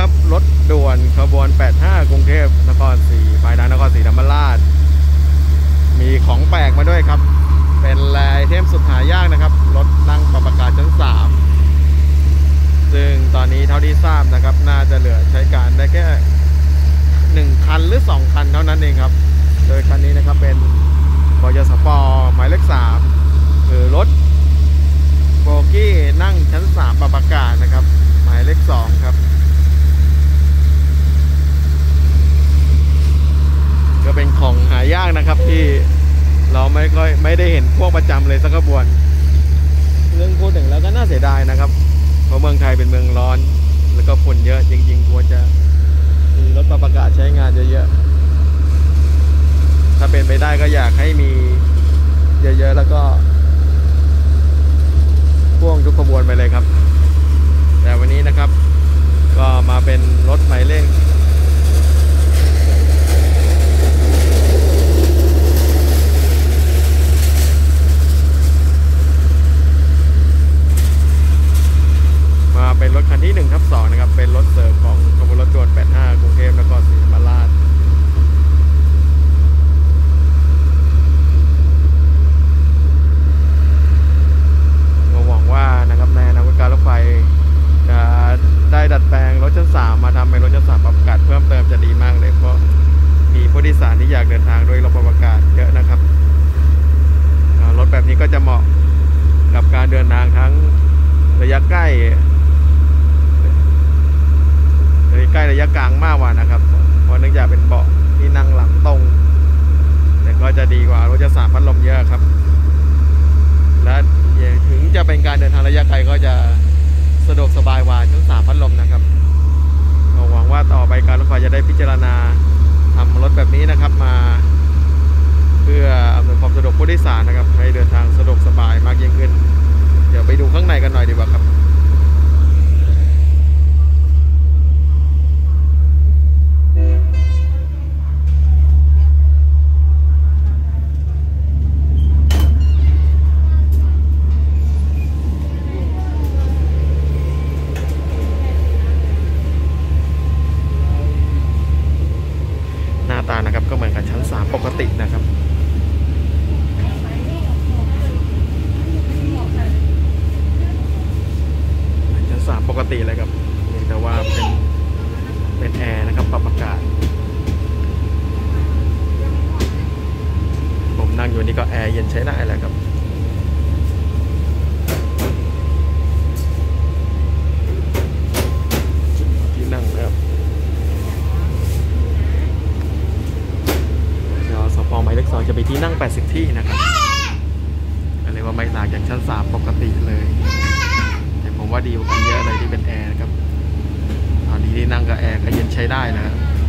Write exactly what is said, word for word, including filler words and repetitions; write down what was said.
ครับรถด่วนขบวนแปดห้ากรุงเทพนครศรีปลายทางนครศรีธรรมราชมีของแปลกมาด้วยครับเป็นแรไอเทมสุดหายากนะครับรถนั่งปรับอากาศชั้นสามซึ่งตอนนี้เท่าที่ทราบนะครับน่าจะเหลือใช้การได้แค่หนึ่งคันหรือสองคันเท่านั้นเองครับโดยคันนี้นะครับเป็นบยสปหมายเลขสามคือรถโบกี้นั่งชั้นสามปรับอากาศนะครับหมายเลขสองครับก็เป็นของหายากนะครับที่เราไม่ค่อยไม่ได้เห็นพวกประจำเลยสักขบวนเรื่องพูดถึงแล้วก็น่าเสียดายนะครับเพราะเมืองไทยเป็นเมืองร้อนแล้วก็ฝุ่นเยอะจริงๆควรจะมีรถปรับอากาศใช้งานเยอะๆถ้าเป็นไปได้ก็อยากให้มีเยอะๆแล้วก็พ่วงทุกขบวนไปเลยครับแต่วันนี้นะครับก็มาเป็นรถหมายเลขมาเป็นรถคันที่หนึ่งทับสองนะครับเป็นรถเสริมของขบวนรถด่วนแปดห้ากรุงเทพนครศรีธรรมราชก็หวังว่านะครับในอนาคตการรถไฟจะได้ดัดแปลงรถชั้นสามมาทำเป็นรถชั้นสามปรับอากาศเพิ่มเติมจะดีมากเลยเพราะมีผู้โดยสารที่อยากเดินทางโดยรถปรับอากาศเยอะนะครับรถแบบนี้ก็จะเหมาะกับการเดินทางทั้งระยะใกล้ใกล้ระยะกลางมากกว่านะครับเพราะเนื่องจากเป็นเบาะที่นั่งหลังตรงแต่ก็จะดีกว่ารถจะสามพัดลมเยอะครับและถึงจะเป็นการเดินทางระยะไกลก็จะสะดวกสบายกว่าทั้งสามพัดลมนะครับหวังว่าต่อไปการรถไฟจะได้พิจารณาทำรถแบบนี้นะครับมาเพื่ออำนวยความสะดวกผู้โดยสารนะครับให้เดินทางสะดวกสบายมากยิ่งขึ้นเดี๋ยวไปดูข้างในกันหน่อยดีกว่าครับตานะครับก็เหมือนกับชั้นสามปกตินะครับชั้นสามปกติเลยครับแต่ว่าเป็นเป็นแอร์นะครับปรับอากาศผมนั่งอยู่นี่ก็แอร์เย็นใช้ได้แล้วครับที่นั่งครับสปหมายเลขสองจะมีที่นั่งแปดสิบที่นะครับเรียกว่าไม่ต่างจากชั้นสามปกติเลยแต่ผมว่าดีกว่ากันเยอะเลยที่เป็นแอร์นะครับตอนนี้ที่นั่งกับแอร์ก็เย็นใช้ได้นะครับ